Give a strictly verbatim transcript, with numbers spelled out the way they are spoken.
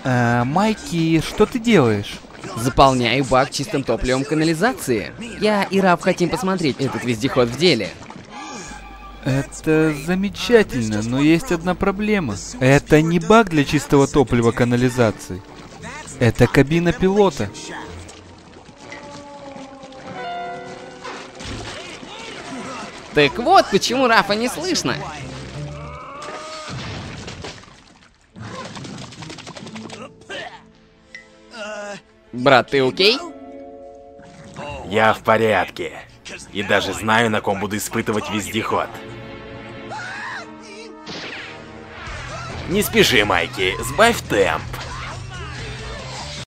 Э, Майки, что ты делаешь? Заполняю бак чистым топливом канализации. Я и Раф хотим посмотреть этот вездеход в деле. Это замечательно, но есть одна проблема. Это не бак для чистого топлива канализации. Это кабина пилота. Так вот, почему Рафа не слышно. Брат, ты окей? Я в порядке. И даже знаю, на ком буду испытывать вездеход. Не спеши, Майки, сбавь темп.